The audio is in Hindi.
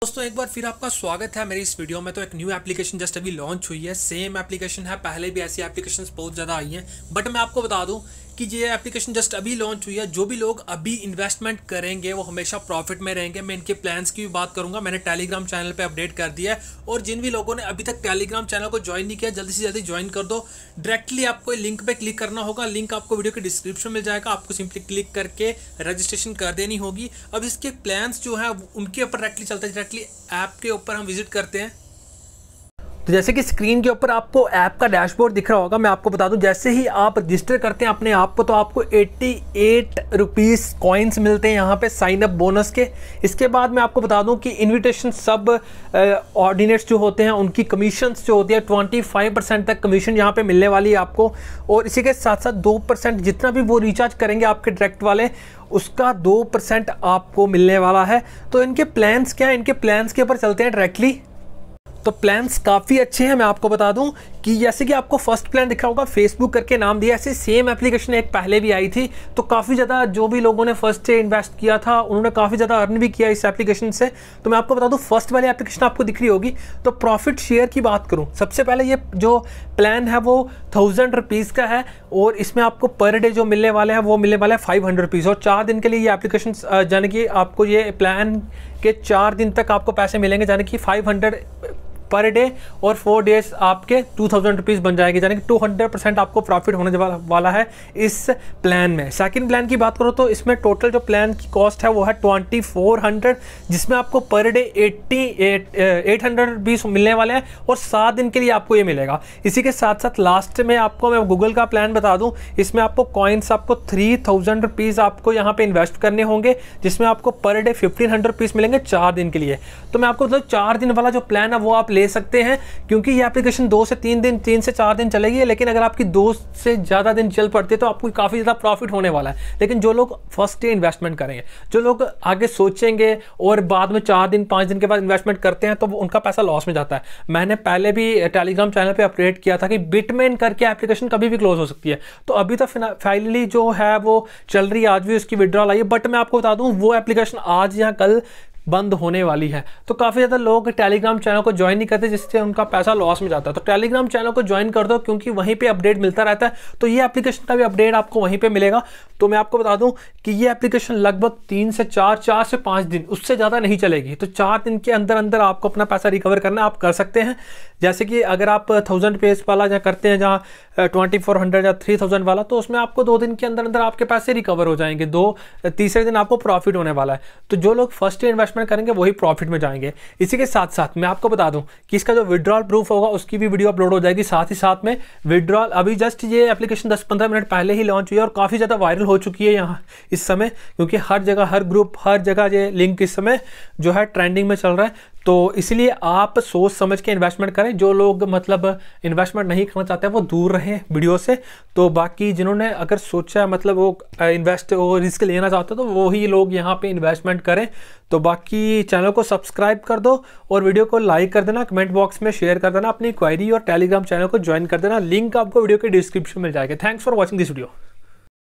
दोस्तों एक बार फिर आपका स्वागत है मेरी इस वीडियो में। तो एक न्यू एप्लीकेशन जस्ट अभी लॉन्च हुई है। सेम एप्लीकेशन है, पहले भी ऐसी एप्लीकेशंस बहुत ज़्यादा आई हैं, बट मैं आपको बता दूं कि ये एप्लीकेशन जस्ट अभी लॉन्च हुई है। जो भी लोग अभी इन्वेस्टमेंट करेंगे वो हमेशा प्रॉफिट में रहेंगे। मैं इनके प्लान्स की भी बात करूंगा। मैंने टेलीग्राम चैनल पे अपडेट कर दिया है, और जिन भी लोगों ने अभी तक टेलीग्राम चैनल को ज्वाइन नहीं किया जल्दी से जल्दी ज्वाइन कर दो। डायरेक्टली आपको लिंक पे क्लिक करना होगा। लिंक आपको वीडियो के डिस्क्रिप्शन में मिल जाएगा। आपको सिंपली क्लिक करके रजिस्ट्रेशन कर देनी होगी। अब इसके प्लान्स जो है उनके ऊपर डायरेक्टली चलते हैं। डायरेक्टली ऐप के ऊपर हम विजिट करते हैं। तो जैसे कि स्क्रीन के ऊपर आपको ऐप का डैशबोर्ड दिख रहा होगा। मैं आपको बता दूं, जैसे ही आप रजिस्टर करते हैं अपने आप को, तो आपको 88 रुपीज़ कॉइन्स मिलते हैं यहाँ पे साइन अप बोनस के। इसके बाद मैं आपको बता दूं कि इनविटेशन सब ऑर्डिनेट्स जो होते हैं उनकी कमीशंस जो होती है 25% तक कमीशन यहाँ पे मिलने वाली है आपको। और इसी के साथ साथ 2% जितना भी वो रिचार्ज करेंगे आपके डायरेक्ट वाले, उसका 2% आपको मिलने वाला है। तो इनके प्लान्स क्या है, इनके प्लान्स के ऊपर चलते हैं डायरेक्टली। तो प्लान्स काफ़ी अच्छे हैं। मैं आपको बता दूं कि जैसे कि आपको फर्स्ट प्लान दिख रहा होगा, फेसबुक करके नाम दिया। ऐसे सेम एप्लीकेशन एक पहले भी आई थी, तो काफ़ी ज़्यादा जो भी लोगों ने फर्स्ट से इन्वेस्ट किया था उन्होंने काफ़ी ज़्यादा अर्न भी किया इस एप्लीकेशन से। तो मैं आपको बता दूं, फर्स्ट वाली एप्लीकेशन आपको दिख रही होगी। तो प्रॉफिट शेयर की बात करूँ, सबसे पहले ये जो प्लान है वो 1000 रुपीज़ का है, और इसमें आपको पर डे जो मिलने वाले हैं वो मिलने वाला है 500 रुपीज़। और 4 दिन के लिए ये एप्लीकेशन यानी कि आपको ये प्लान के 4 दिन तक आपको पैसे मिलेंगे, यानी कि 500 पर डे, और 4 डेज आपके 2000 रुपीज़ बन जाएंगे, यानी कि 200% आपको प्रॉफिट होने वाला है इस प्लान में। सेकंड प्लान की बात करो तो इसमें टोटल जो प्लान की कॉस्ट है वो है 2400, जिसमें आपको पर डे 800 रुपीज़ मिलने वाले हैं, और 7 दिन के लिए आपको ये मिलेगा। इसी के साथ साथ लास्ट में आपको मैं गूगल का प्लान बता दूं, इसमें आपको कॉइन्स आपको 3000 रुपीज़ आपको यहाँ पे इन्वेस्ट करने होंगे, जिसमें आपको पर डे 1500 रुपीज़ मिलेंगे 4 दिन के लिए। तो मैं आपको मतलब 4 दिन वाला जो प्लान है वो आप ले सकते हैं, क्योंकि ये एप्लीकेशन 2 से 3 दिन, 3 से 4 दिन चलेगी। लेकिन अगर आपकी 2 से ज़्यादा दिन चल पड़ती है तो आपको काफ़ी ज़्यादा प्रॉफिट होने वाला है। लेकिन जो लोग फर्स्ट डे इन्वेस्टमेंट करेंगे, जो लोग आगे सोचेंगे और बाद में 4 दिन 5 दिन के बाद इन्वेस्टमेंट करते हैं, तो उनका पैसा लॉस में जाता है। मैंने पहले भी टेलीग्राम चैनल पर अपडेट किया था कि बिटमेन करके एप्लीकेशन कभी भी क्लोज हो सकती है। तो अभी तो फाइनली जो है वो चल रही है, आज भी उसकी विड्रॉल आई है। बट मैं आपको बता दूँ, वो एप्लीकेशन आज या कल बंद होने वाली है। तो काफ़ी ज़्यादा लोग टेलीग्राम चैनल को ज्वाइन नहीं करते, जिससे उनका पैसा लॉस में जाता है। तो टेलीग्राम चैनल को ज्वाइन कर दो, क्योंकि वहीं पे अपडेट मिलता रहता है। तो ये एप्लीकेशन का भी अपडेट आपको वहीं पे मिलेगा। तो मैं आपको बता दूं कि ये एप्लीकेशन लगभग 3 से 4 से 5 दिन, उससे ज़्यादा नहीं चलेगी। तो 4 दिन के अंदर अंदर आपको अपना पैसा रिकवर करना आप कर सकते हैं। जैसे कि अगर आप 1000 रुपीज़ वाला जहाँ करते हैं, जहाँ 2400 या 3000 वाला, तो उसमें आपको 2 दिन के अंदर अंदर आपके पैसे रिकवर हो जाएंगे। तीसरे दिन आपको प्रॉफिट होने वाला है। तो जो लोग फर्स्ट इन्वेस्टमेंट करेंगे वही प्रॉफिट में जाएंगे। इसी के साथ साथ मैं आपको बता दूं कि इसका जो विड्रॉल प्रूफ होगा उसकी भी वीडियो अपलोड हो जाएगी। साथ ही साथ में विड्रॉल, अभी जस्ट ये एप्लीकेशन 10-15 मिनट पहले ही लॉन्च हुई है, और काफ़ी ज़्यादा वायरल हो चुकी है यहाँ इस समय, क्योंकि हर जगह, हर ग्रुप, हर जगह ये लिंक इस समय जो है ट्रेंडिंग में चल रहा है। तो इसलिए आप सोच समझ के इन्वेस्टमेंट करें। जो लोग मतलब इन्वेस्टमेंट नहीं करना चाहते हैं वो दूर रहें वीडियो से। तो बाकी जिन्होंने अगर सोचा मतलब वो रिस्क लेना चाहते हैं, तो वही लोग यहाँ पे इन्वेस्टमेंट करें। तो बाकी चैनल को सब्सक्राइब कर दो, और वीडियो को लाइक कर देना, कमेंट बॉक्स में शेयर कर देना अपनी क्वेरी, और टेलीग्राम चैनल को ज्वाइन कर देना। लिंक आपको वीडियो के डिस्क्रिप्शन में मिल जाएगा। Thanks for watching this video.